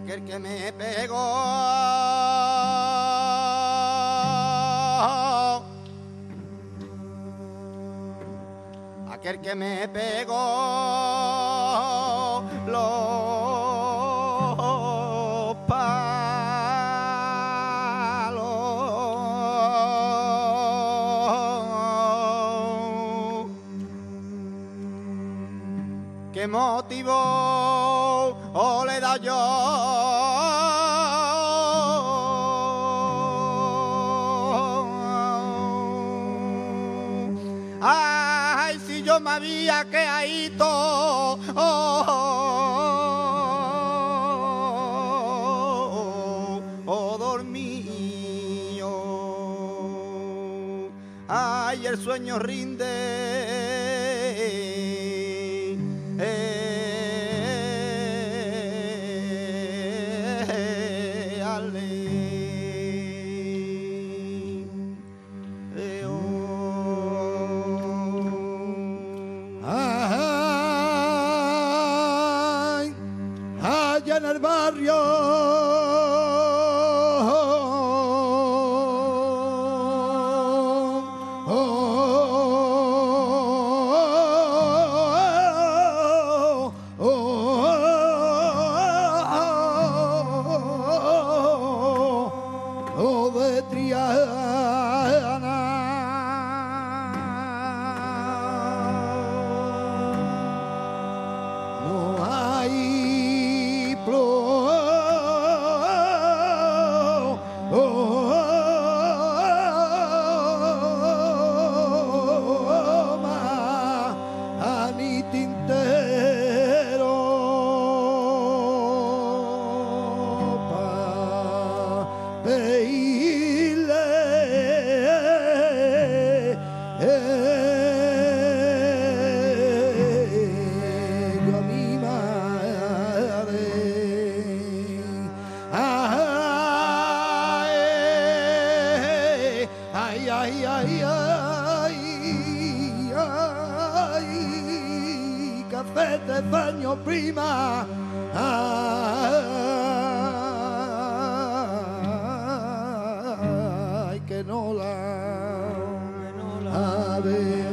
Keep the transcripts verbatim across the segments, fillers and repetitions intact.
aquel que me pegó, aquel que me pegó los palos, ¿qué motivo o le da yo? Ay, si yo me había quedado oh, oh, oh, dormido. Ay, el sueño rinde. En el barrio oh, oh, oh, oh, de Triana. No hay ay, ay, ay, ay, café de baño prima, ay, que no la, que no la veo.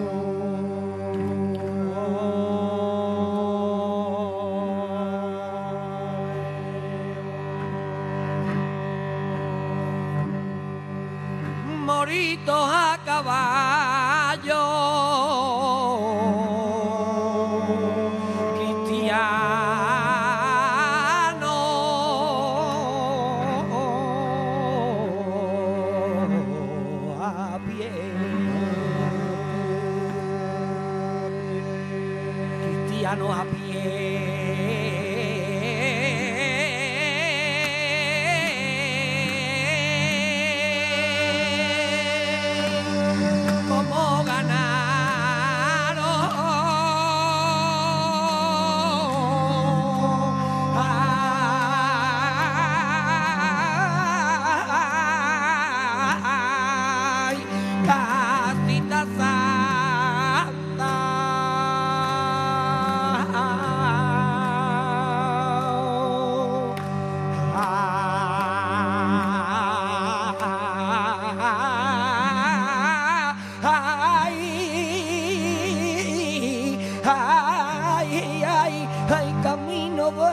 Moritos a caballo, cristiano a pie, cristiano a pie. Ay, ay, ay, camino de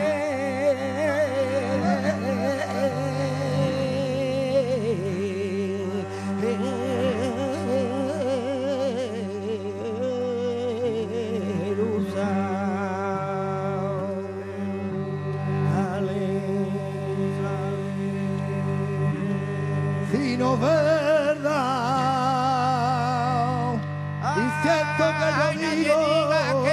Si no verdad, y cierto que yo digo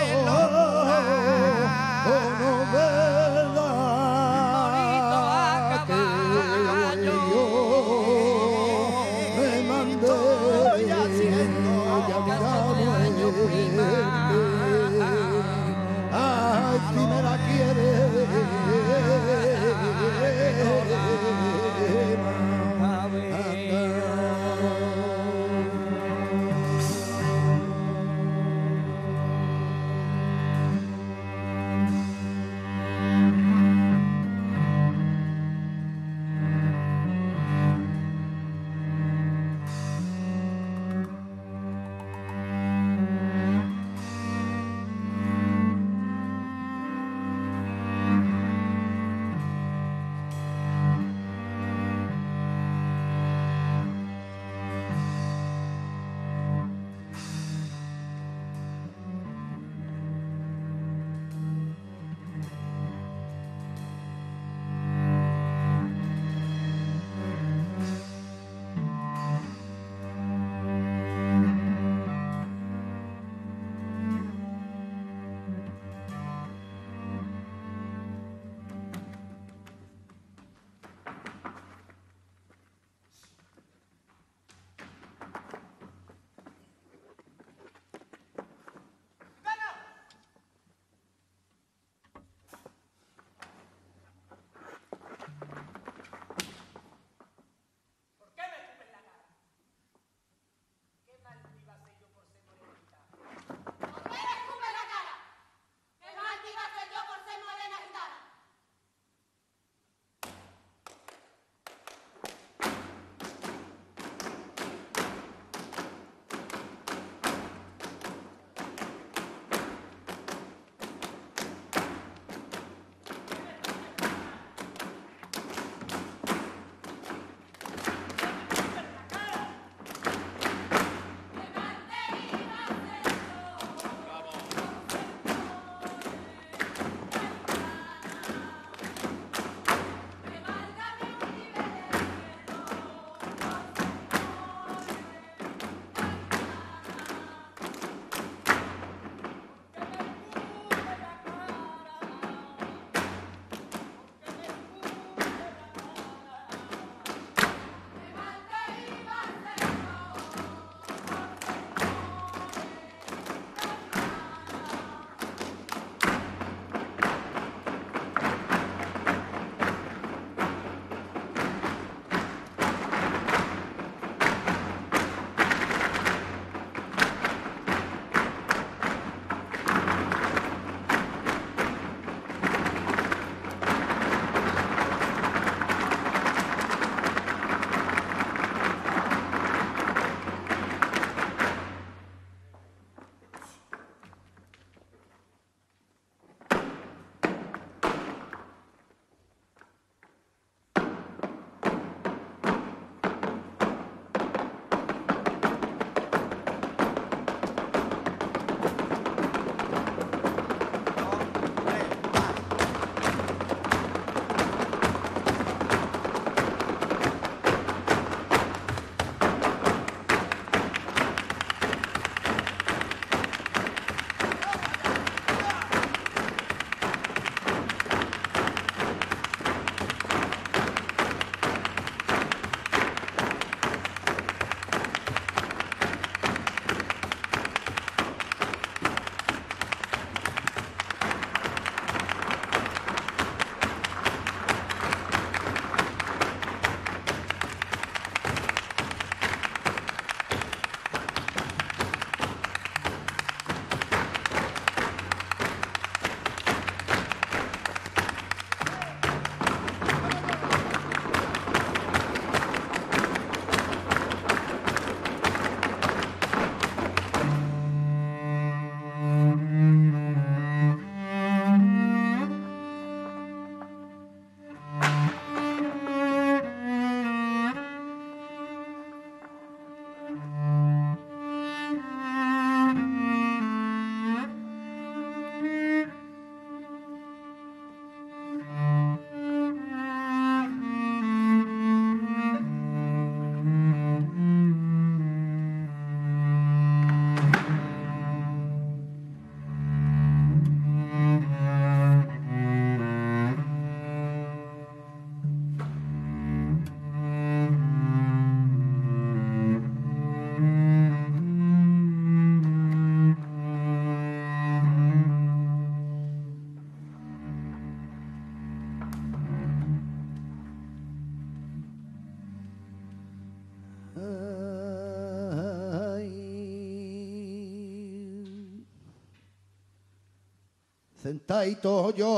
sentadito yo,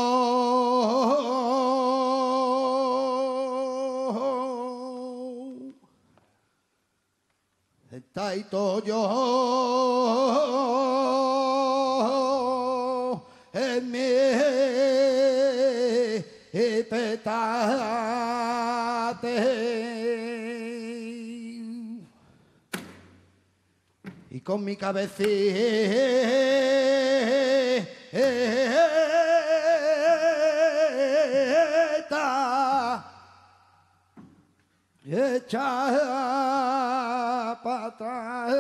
sentadito yo en mi petate y con mi cabecita hecha para atrás.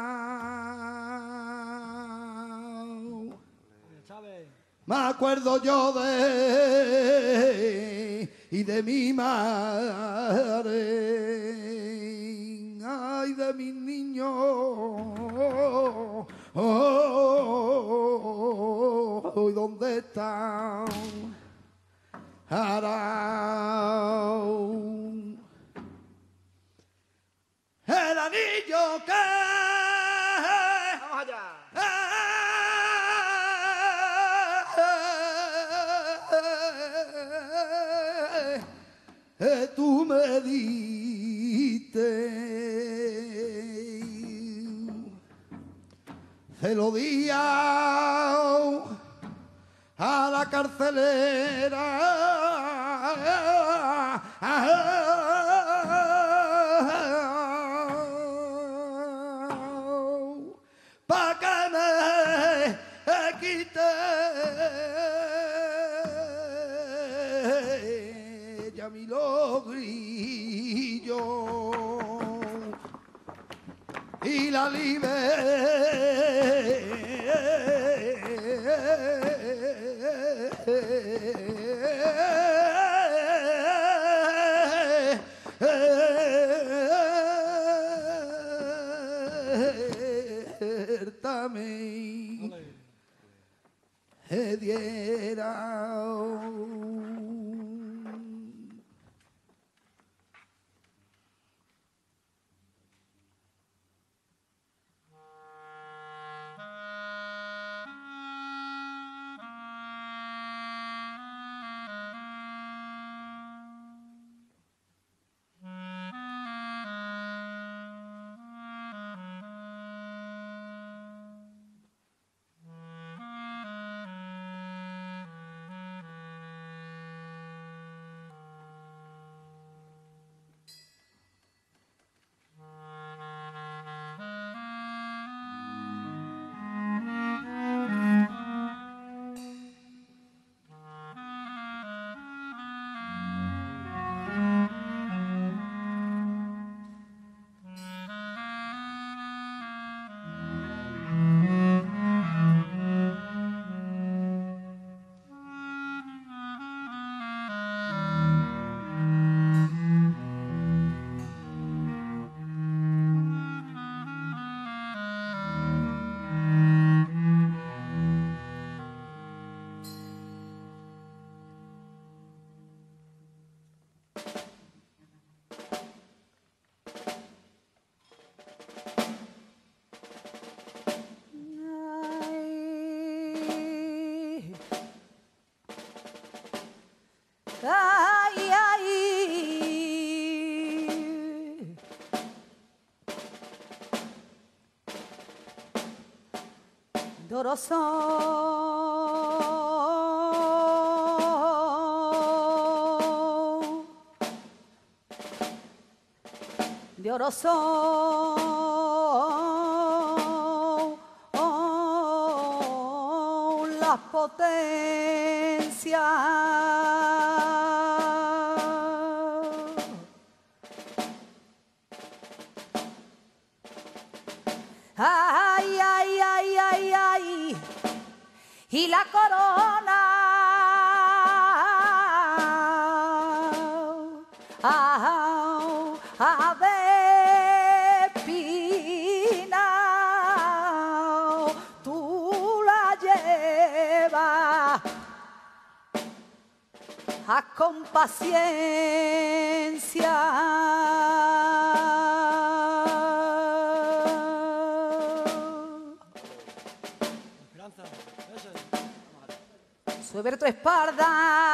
Me acuerdo yo de y de mi madre, ay, de mis niños, oh, ¿y dónde están? Ahora el anillo que Vamos allá. Eh, tú me diste, se lo di a la carcelera, pa' que me quite ya mi logrillo y la libertad me diera. Ay, ay, Dorosón, de Orozón, oh, las potencias. Ay, ay, ay, ay, ay, y la corona. Ah, ah, de Pina, tú la llevas a con paciencia. sobre tu espalda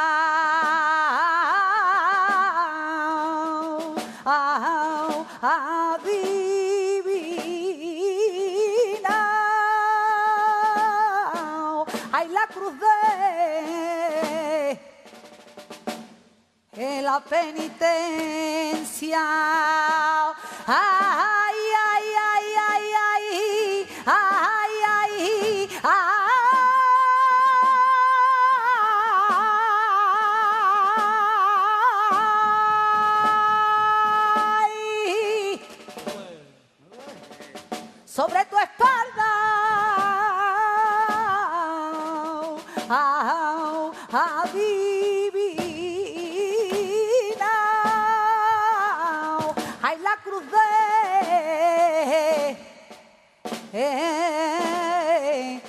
adivina, hay la cruz de la penitencia. Ay, ay, ay, ay, ay, ay, ay, ay. Sobre tu espalda adivina, hay la cruz de eh,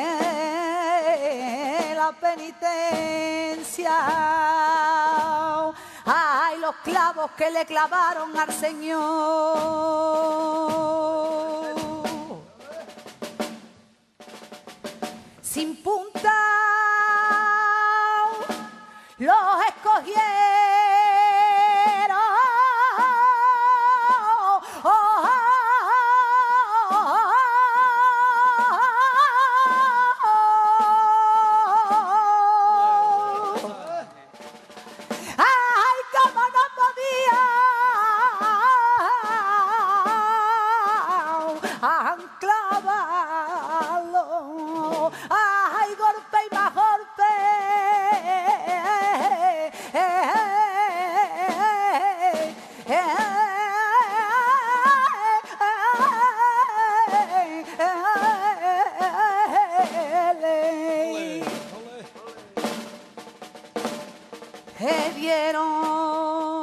eh, la penitencia. Hay los clavos que le clavaron al Señor. Sin punta los escogieron. Oh, oh, oh, oh, oh. Ay, cómo no podía anclavarlo. Ay, golpe y más golpe. Que dieron,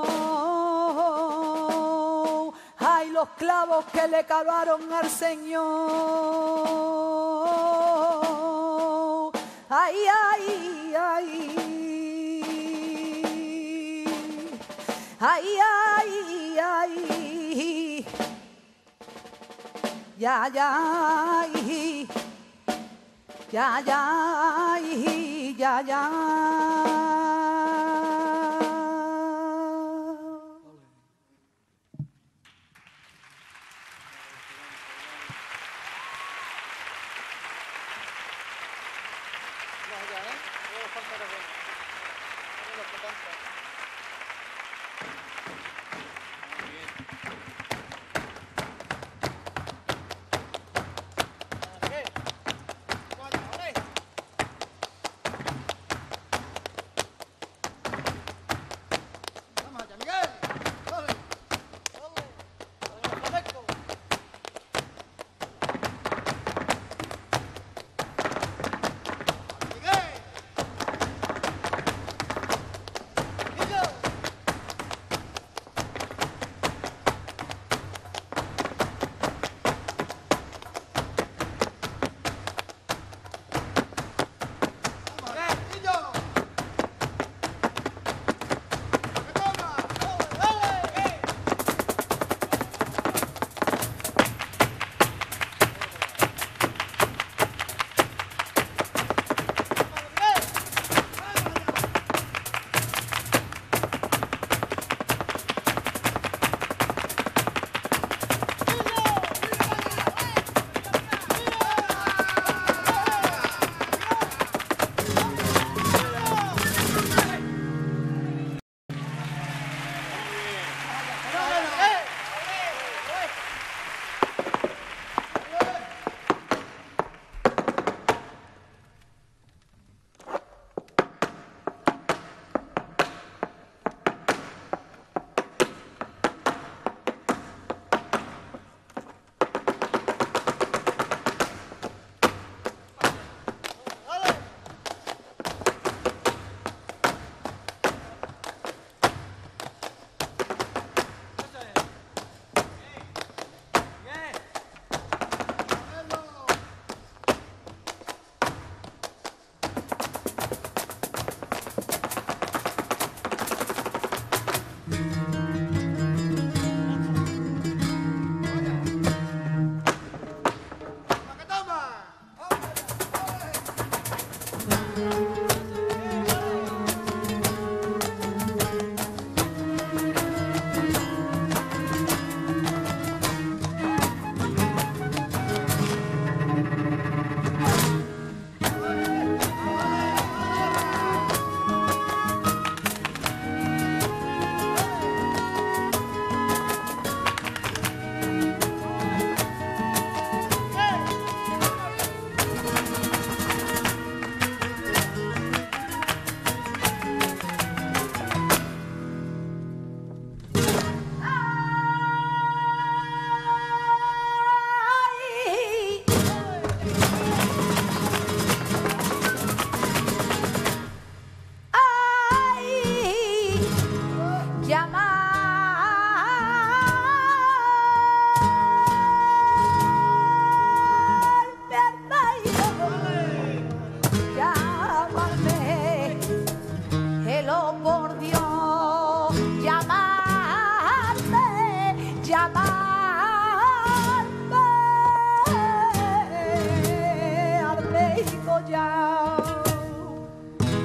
ay, los clavos que le clavaron al Señor. Ay, ay, ay, ay, ay, ay, ya, ya, ay, ya, ya, ay, ya, ya.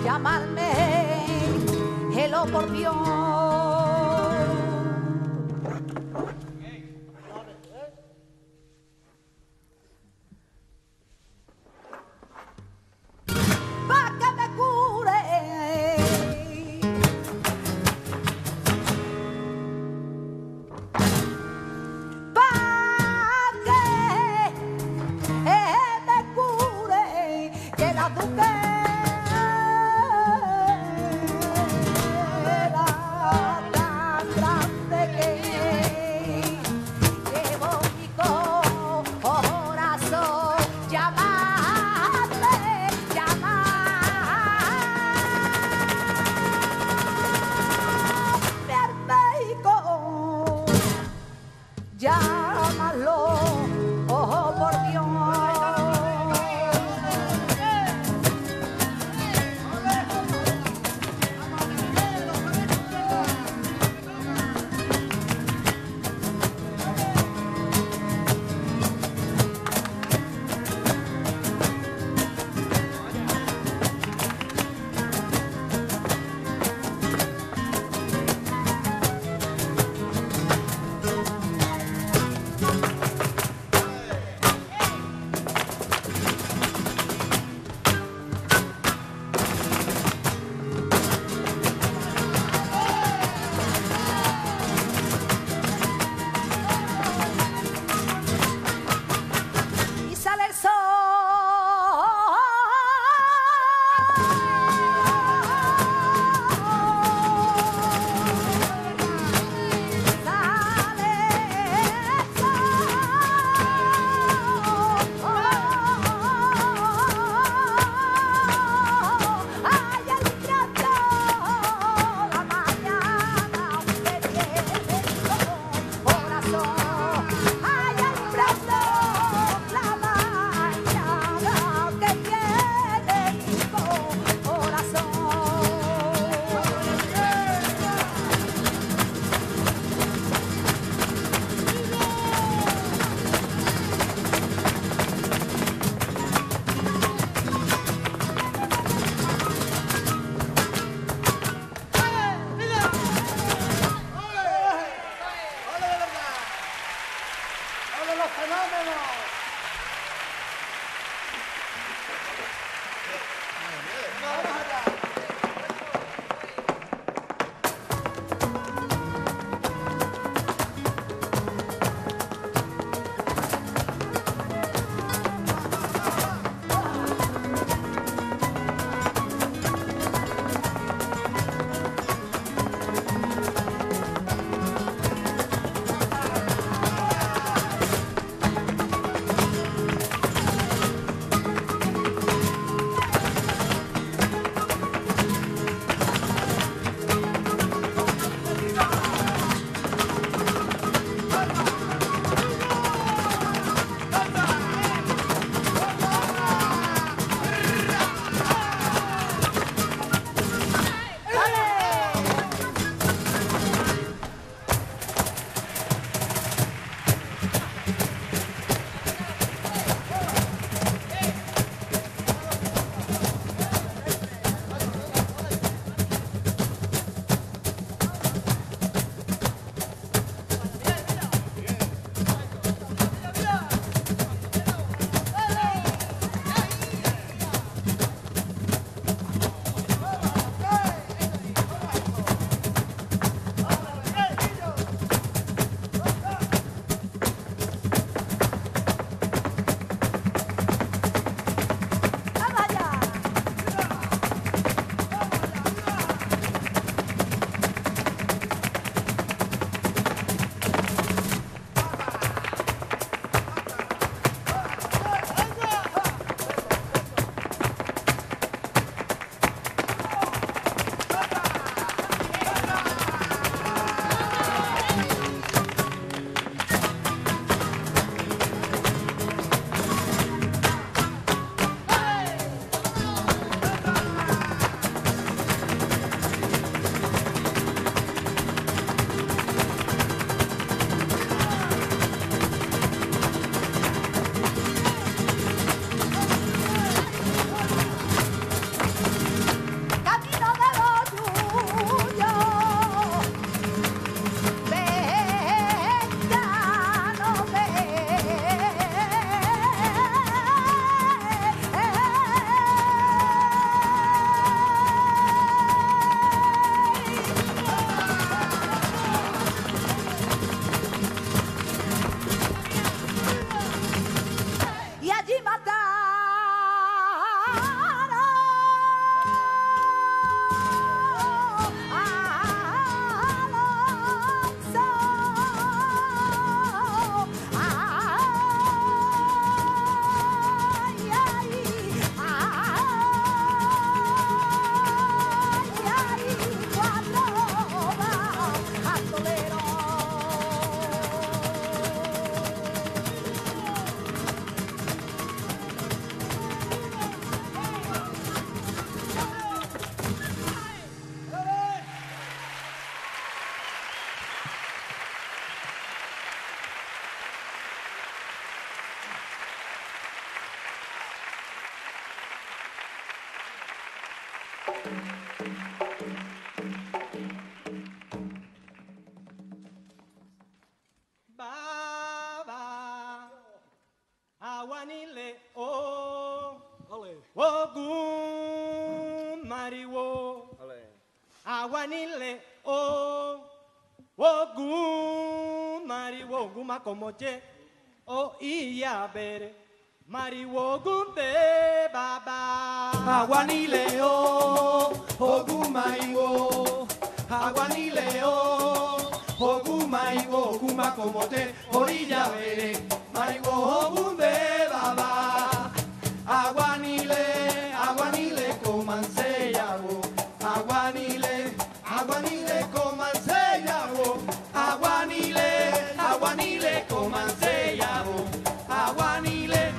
llamarme, hello por Dios. Pa' que me cure, pa' que me cure, que la duque llámalo, oh por Dios. Baba, aguanile o, ogun mariwo, aguanile o, ogun mariwo, ogun makomoche, o iya bere, mariwo ogun be baba. Aguanile o, ogun mariwo, aguanile o, ogun mariwo, ogun makomote, orilla bere, mariwo ogun be baba. Aguanile, aguanile comanse yago, aguanile, aguanile comanse yago, aguanile, aguanile comanse yago, aguanile.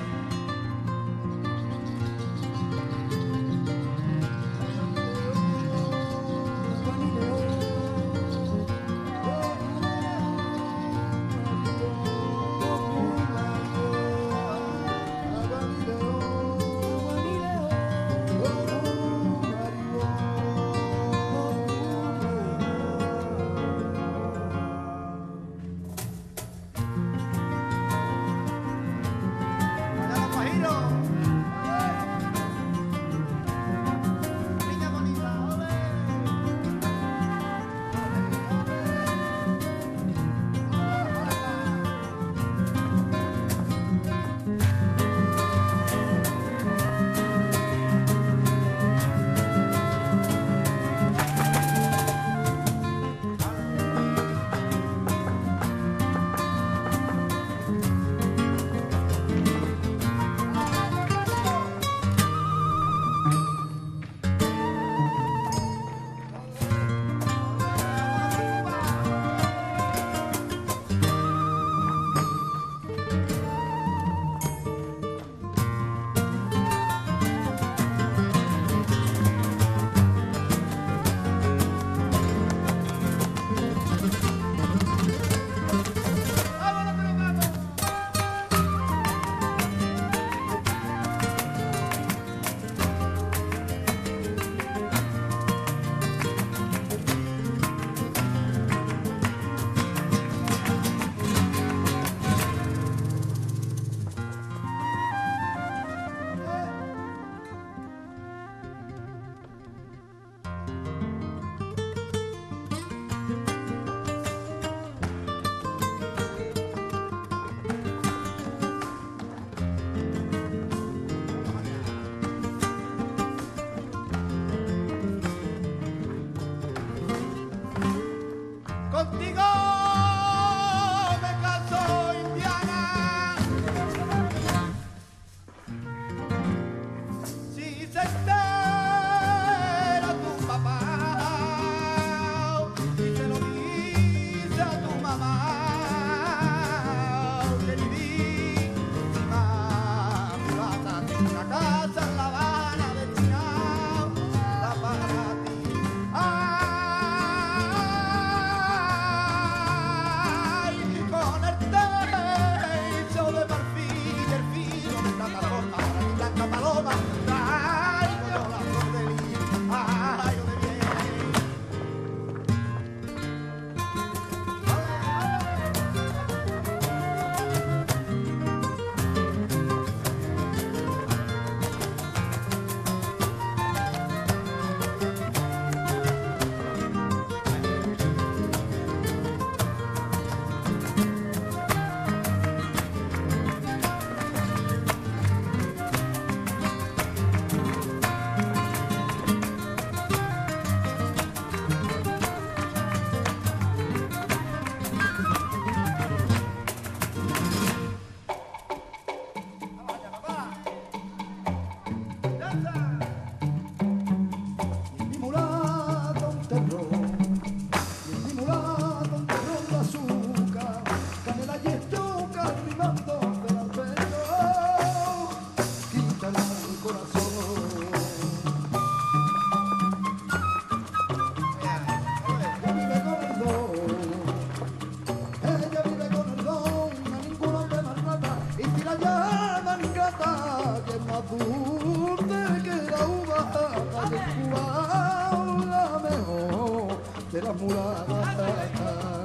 la mulata.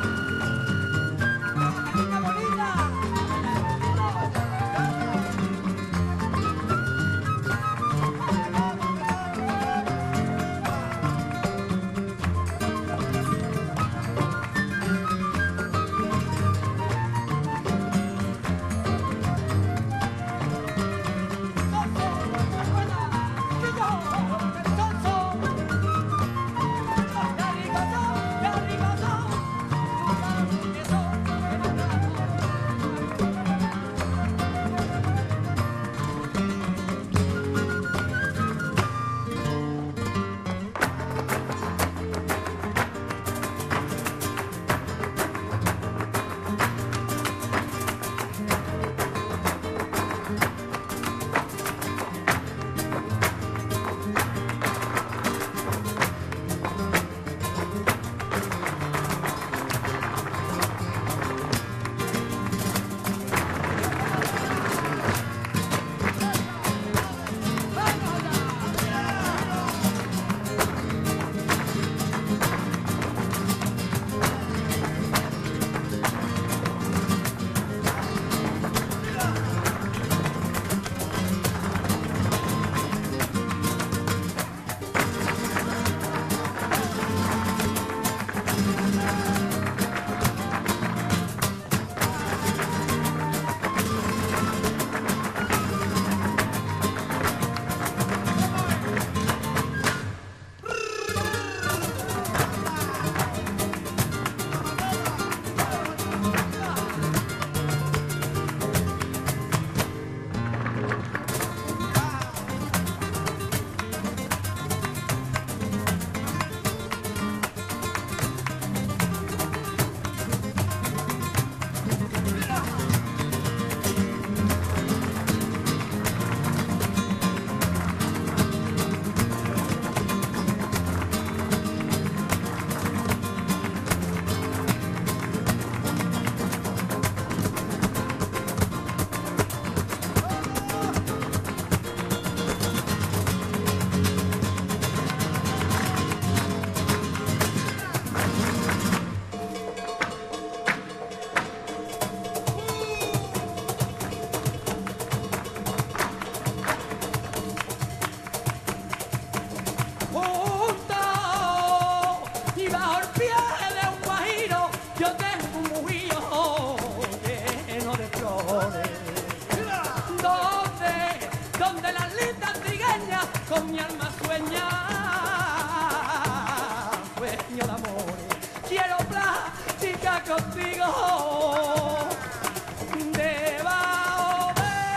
Con mi alma sueña, sueño de amor. Quiero platicar contigo debajo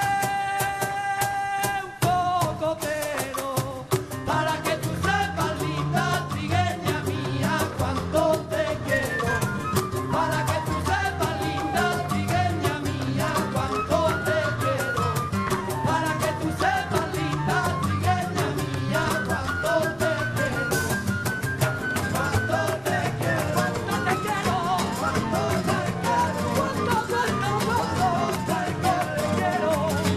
de un cocotero, para que tú sepas, linda trigueña mía, cuánto te quiero. Para que tú sepas, linda trigueña mía, cuánto te quiero. Para que tú sepas, linda trigueña mía, cuánto te quiero. Cuánto te quiero, cuánto te quiero, cuánto te quiero, cuánto te quiero, cuánto te quiero.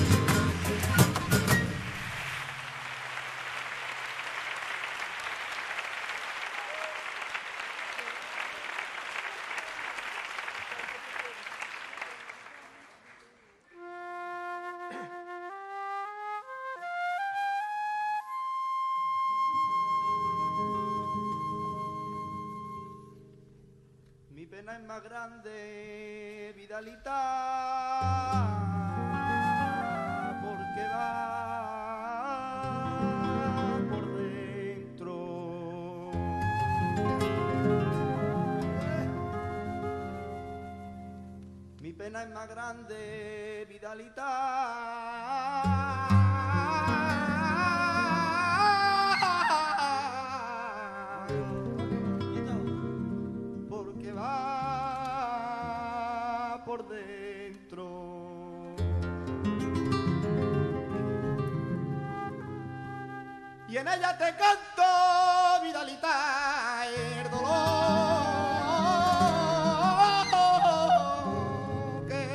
Mi pena es más grande, Vidalita, porque va por dentro. Mi pena es más grande, Vidalita, porque va por dentro. Y en ella te canto, Vidalita, el dolor que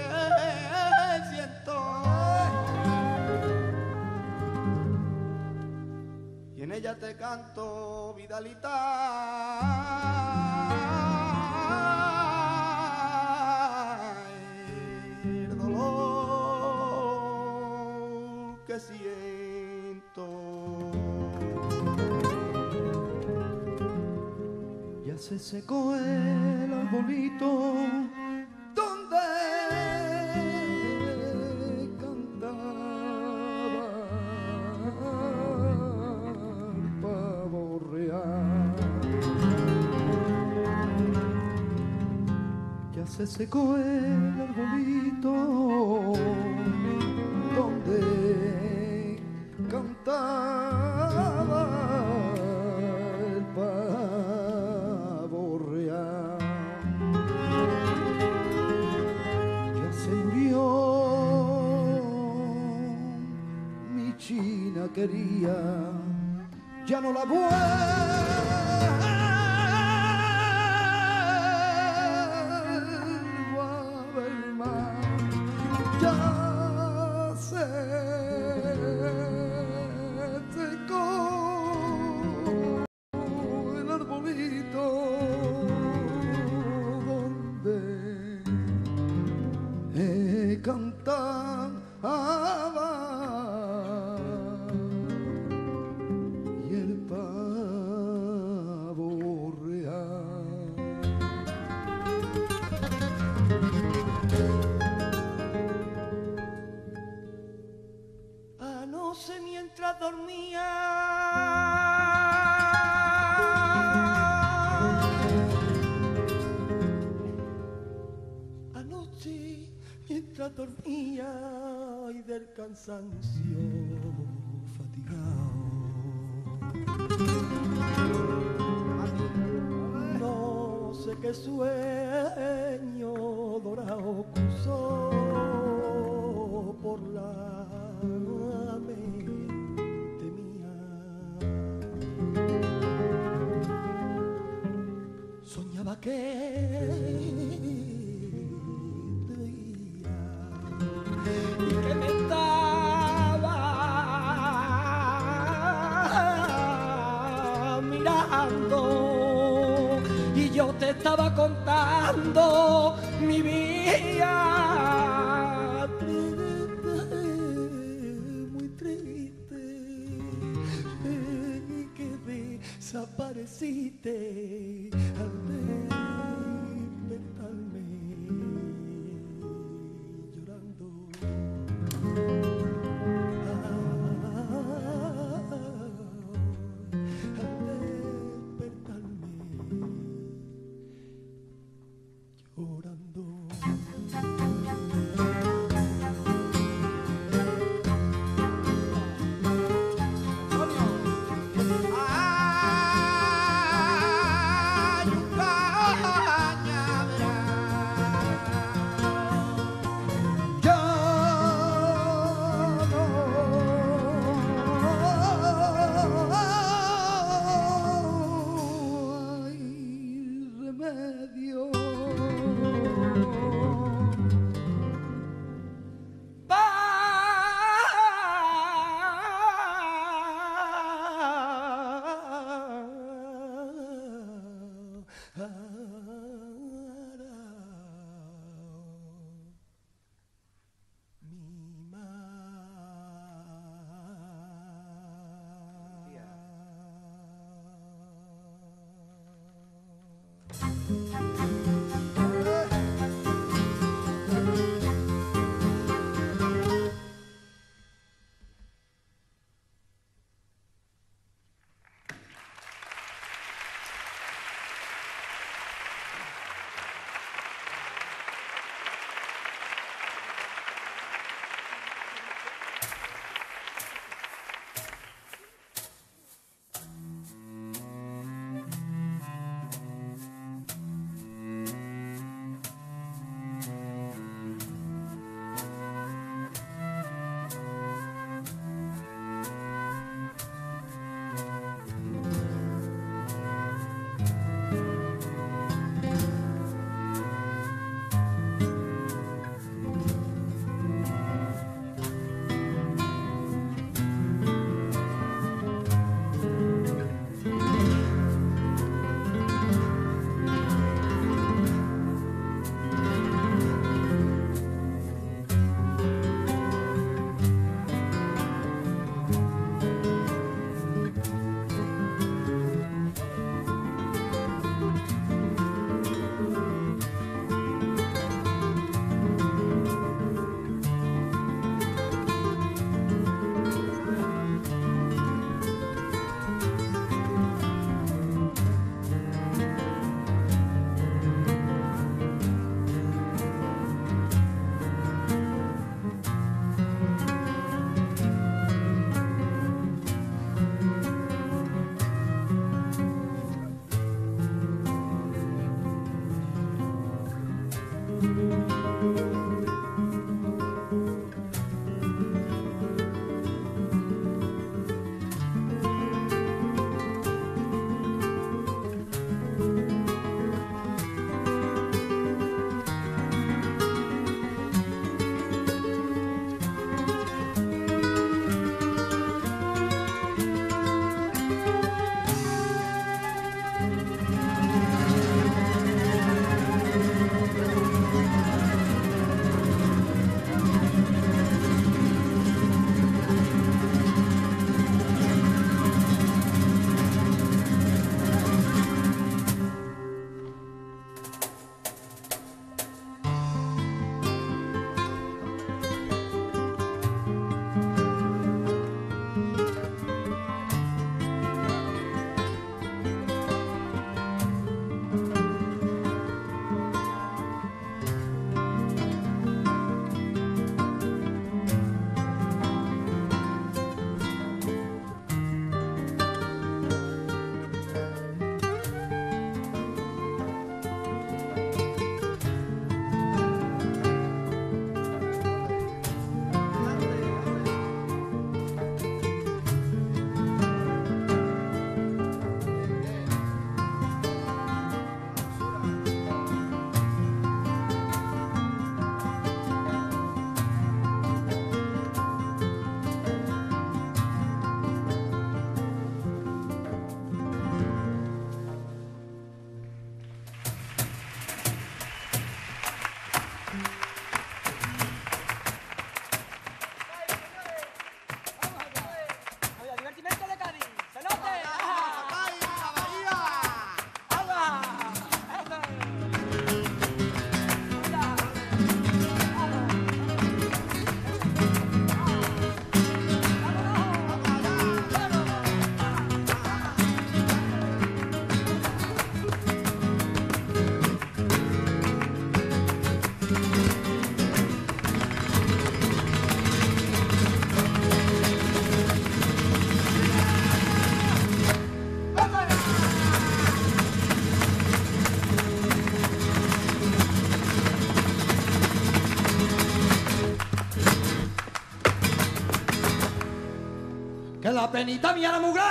siento. Y en en ella te canto, Vidalita, el dolor que siento. Ya se secó el arbolito donde cantaba el pavo real. Ya se secó el arbolito donde cantaba el pavo real. Ya se murió mi china quería, ya no la vuelvo a ver más. Ya se secó el arbolito donde eh, cantaba y el pavo real. Anoche mientras dormía, anoche mientras dormía y del cansancio fatigado, no sé qué sueño dorado cruzó por la mente mía. Soñaba que te veía y que me estaba mirando y yo te estaba contando mi vida. Desapareciste al despertarme llorando. Al despertarme llorando. Ay, un morenita mía la mujer,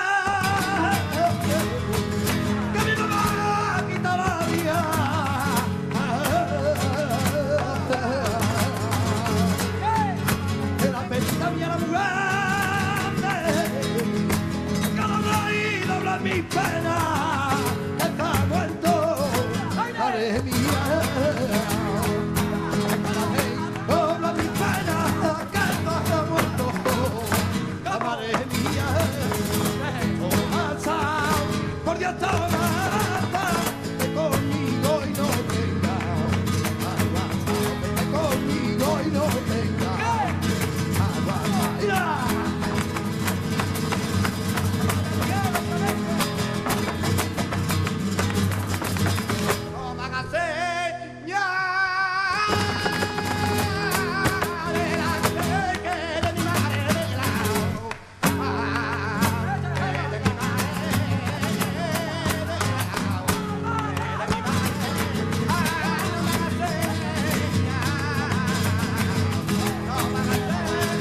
que mi mamá quita la vida. Que la petita mía la mujer, cada raíz dobla mi pena, que está muerto, madre mía. Cada raíz dobla mi pena, que está muerto, madre mía. Por Dios, toma, vete conmigo y no venga. Vete conmigo y no venga. No van a señar delante que de mi madre de lado. De mi madre de lado. De mi madre. No van a señar. No van a señar.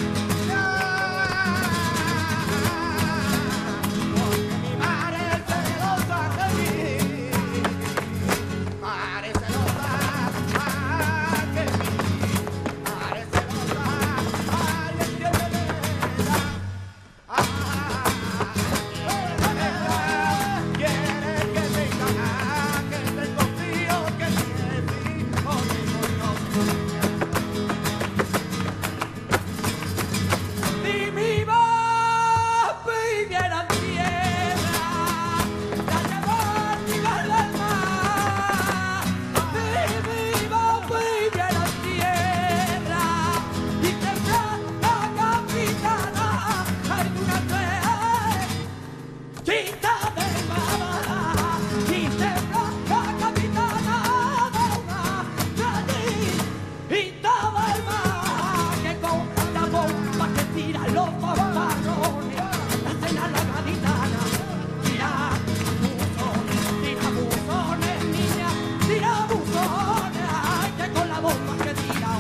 Porque mi madre es celosa de mí. Madre celosa, ay, que mi madre celosa, ay, entiéndeme, ay, quiere que tenga, que te confío, que mi hijo tengo yo. Si mi voz viviera en tierra, la llevo a nivel del mar. Si mi voz viviera en tierra, y tendrá la capitana alguna vez, chita del mar, y tendrá la capitana de una granita del mar, que con la bomba que tira los bombardones, la cena la gaditana, tira buzones, tira buzones, niña, tira buzones, ay, que con la bomba que tira.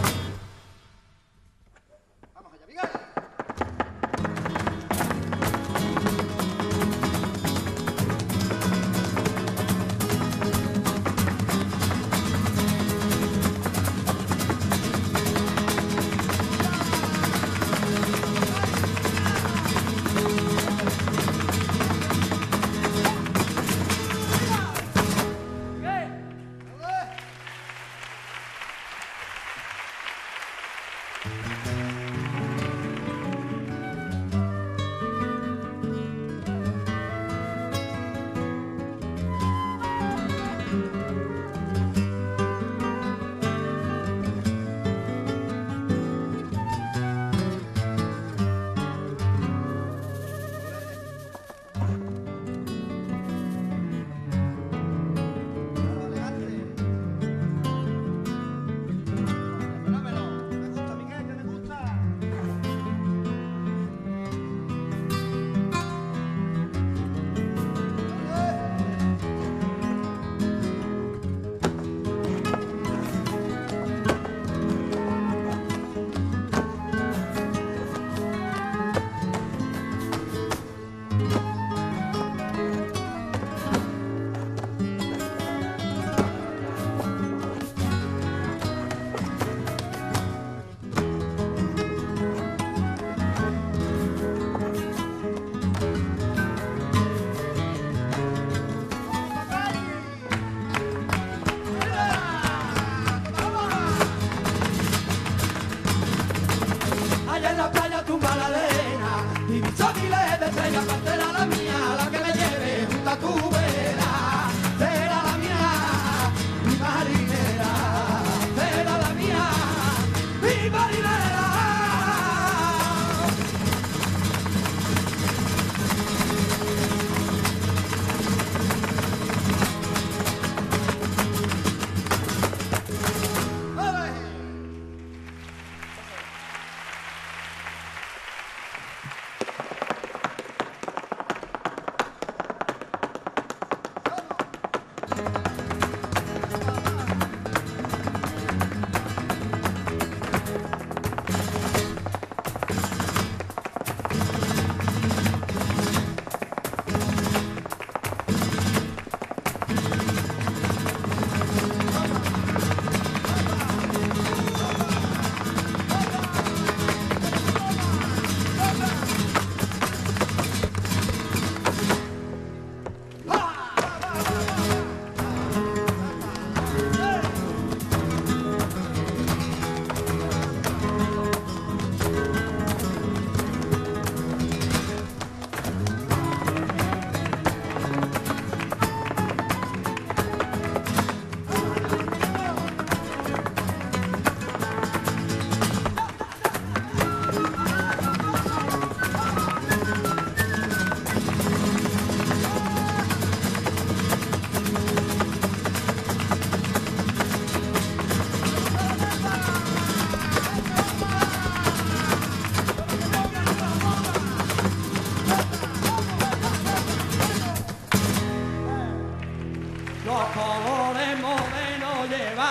Vamos allá, Miguel.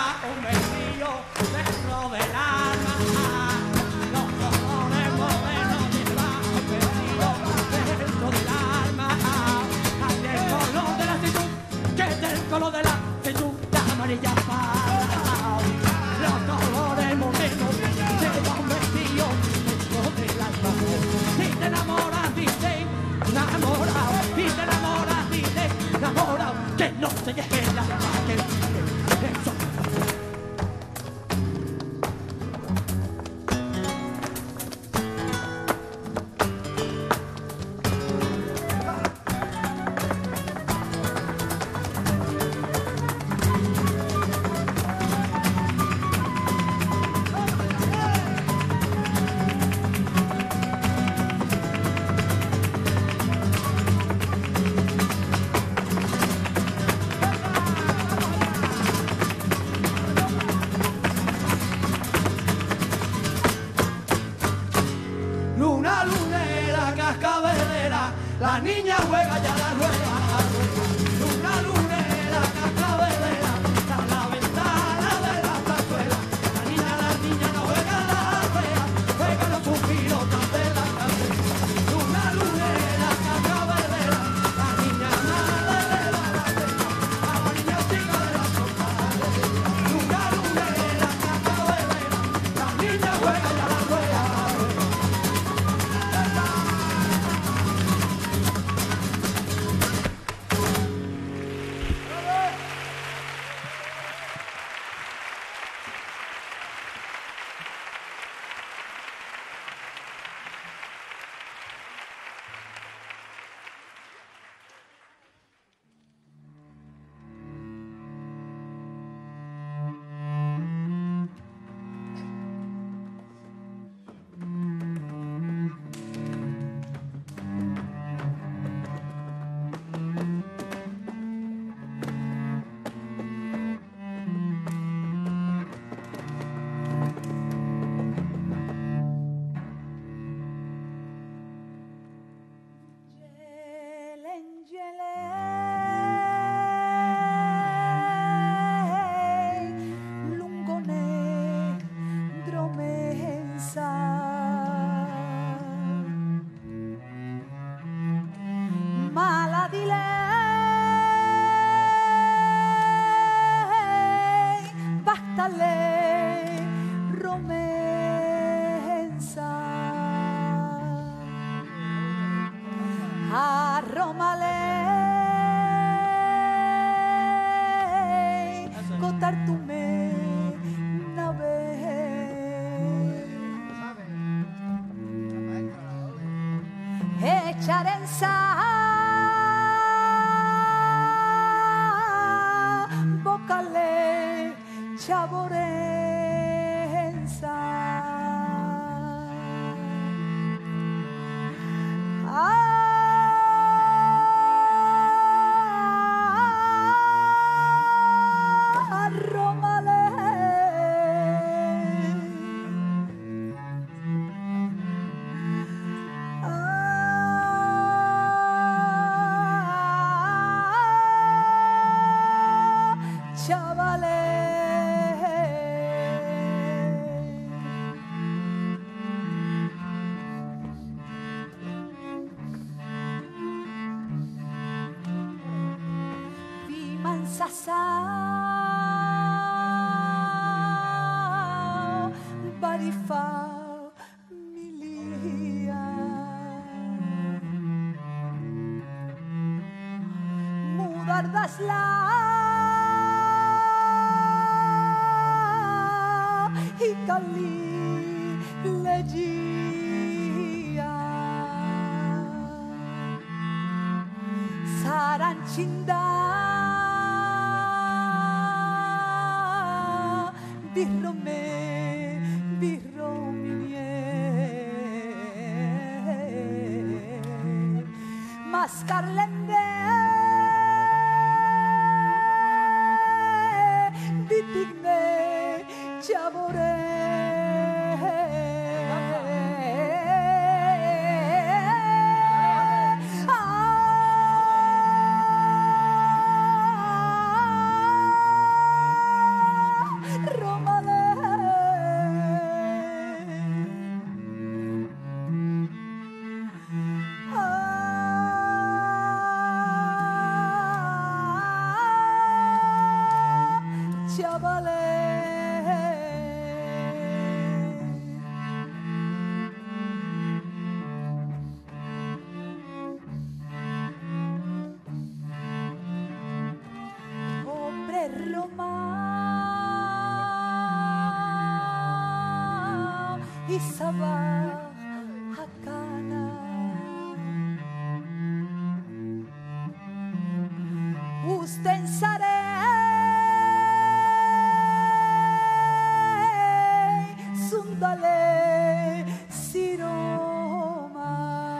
un vestido dentro del alma. Los colores morenos debajo un vestido dentro del alma. Hay el color de la actitud, que es el color de la actitud, la amarilla para. Los colores morenos lleva un vestido dentro del alma. Si te enamoras, dice enamorado. Si te enamoras, dice enamorado. Que no se llegue la que eso. Luna, lunera, cascabelera, la niña juega ya la rueda. Luna, lunera, cascabelera, está en la ventana de la plazuela. La niña, la niña no juega la fea, juega los suspiros de la cabeza. Luna, lunera, cascabelera, la niña nada de la bandera, la niña chica de la sombra. Luna, lunera, cascabelera, la niña juega ya la rueda. Charenza vocale chaborenza ah, Romale Sasa Barifa Milia Mudardasla Ikali Legia Saranchinda Birrome, birromie, mascarlende, bitigne, chabore. Roma y Sabah Hakana. Usten sare sundale siroma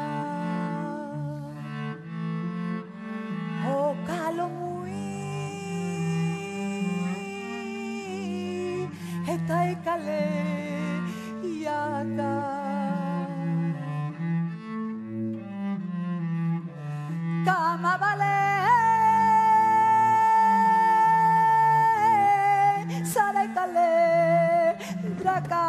o kalomui etai kale yaga kama vale sare kale draka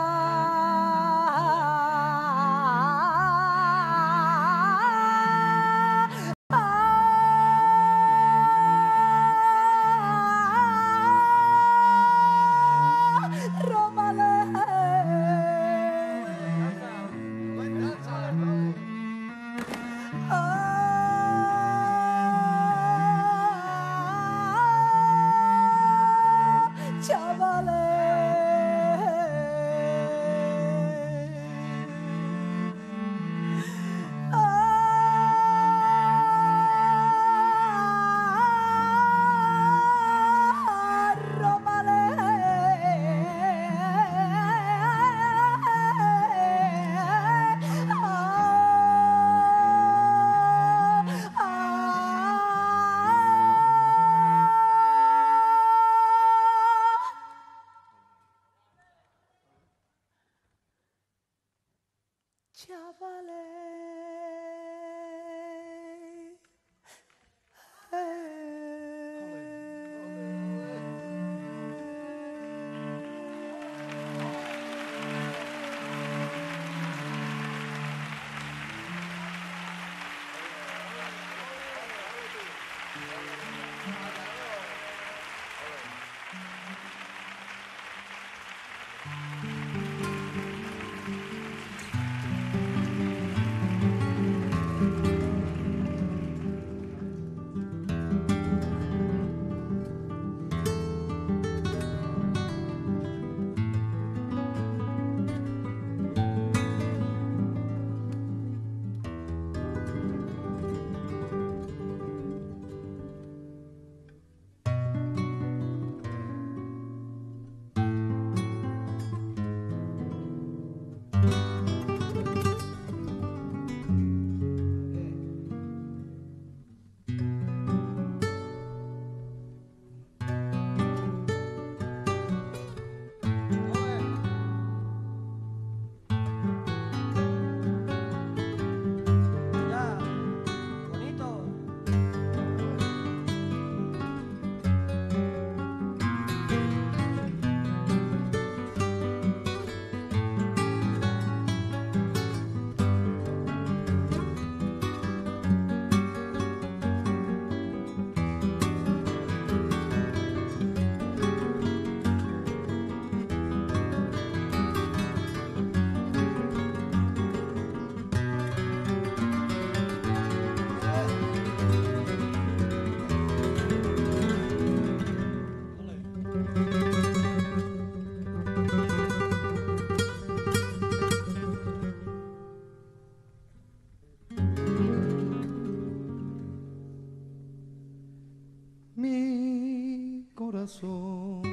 corazón,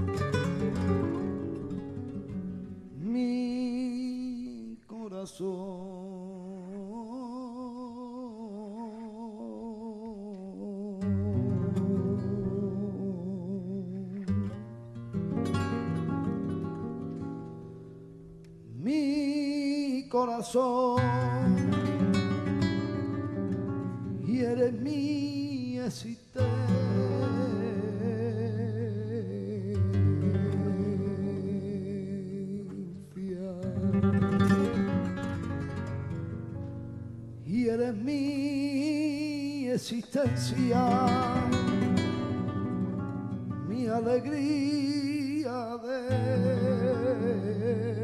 mi corazón, mi corazón, y eres mi existencia. Y eres mi existencia, mi alegría de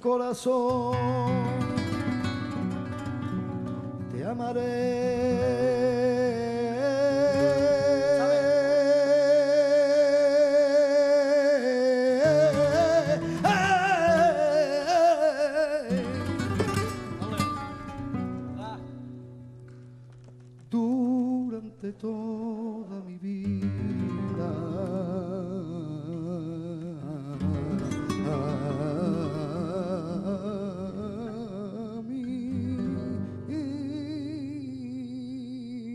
corazón, te durante toda mi vida. A mí.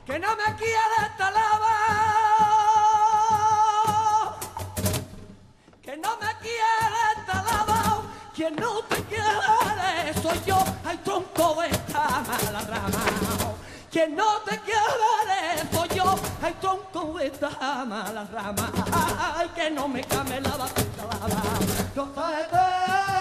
que no me quiere talaba, que no me quiere talaba, quien no te quiere soy yo, ay tronco de esta mala rama, quien no te quiere soy yo, ay tronco de esta mala rama, ay que no me cambie la batalla, no sabes.